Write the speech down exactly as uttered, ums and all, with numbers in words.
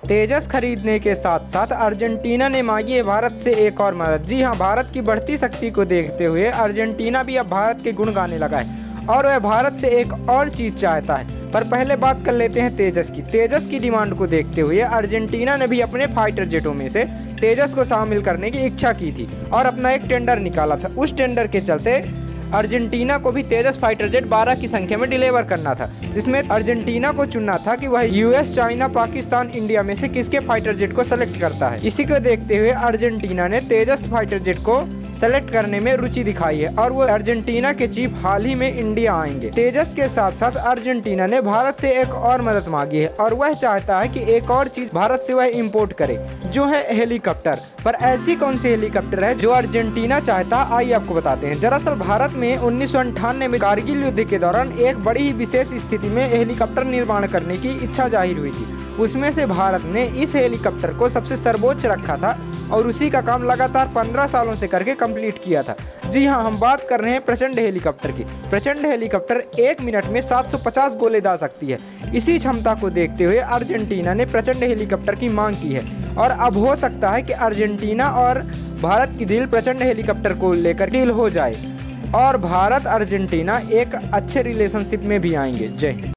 तेजस खरीदने के साथ साथ अर्जेंटीना ने मांगी है भारत से एक और मदद। जी हां, भारत की बढ़ती शक्ति को देखते हुए अर्जेंटीना भी अब भारत के गुण गाने लगा है और वह भारत से एक और चीज़ चाहता है। पर पहले बात कर लेते हैं तेजस की। तेजस की डिमांड को देखते हुए अर्जेंटीना ने भी अपने फाइटर जेटों में से तेजस को शामिल करने की इच्छा की थी और अपना एक टेंडर निकाला था। उस टेंडर के चलते अर्जेंटीना को भी तेजस फाइटर जेट बारह की संख्या में डिलीवर करना था, जिसमें अर्जेंटीना को चुनना था कि वह यूएस, चाइना, पाकिस्तान, इंडिया में से किसके फाइटर जेट को सेलेक्ट करता है। इसी को देखते हुए अर्जेंटीना ने तेजस फाइटर जेट को सेलेक्ट करने में रुचि दिखाई है और वो अर्जेंटीना के चीफ हाल ही में इंडिया आएंगे। तेजस के साथ साथ अर्जेंटीना ने भारत से एक और मदद मांगी है और वह चाहता है कि एक और चीज भारत से वह इंपोर्ट करे, जो है हेलीकॉप्टर। पर ऐसी कौन सी हेलीकॉप्टर है जो अर्जेंटीना चाहता है, आइए आपको बताते हैं। दरअसल भारत में उन्नीस सौ अंठानवे में कारगिल युद्ध के दौरान एक बड़ी ही विशेष स्थिति में हेलीकॉप्टर निर्माण करने की इच्छा जाहिर हुई थी। उसमें से भारत ने इस हेलीकॉप्टर को सबसे सर्वोच्च रखा था और उसी का काम लगातार पंद्रह सालों से करके कंप्लीट किया था। जी हां, हम बात कर रहे हैं प्रचंड हेलीकॉप्टर की। प्रचंड हेलीकॉप्टर एक मिनट में सात सौ पचास गोले दाग सकती है। इसी क्षमता को देखते हुए अर्जेंटीना ने प्रचंड हेलीकॉप्टर की मांग की है और अब हो सकता है कि अर्जेंटीना और भारत की डील प्रचंड हेलीकॉप्टर को लेकर डील हो जाए और भारत अर्जेंटीना एक अच्छे रिलेशनशिप में भी आएंगे। जय हिंद।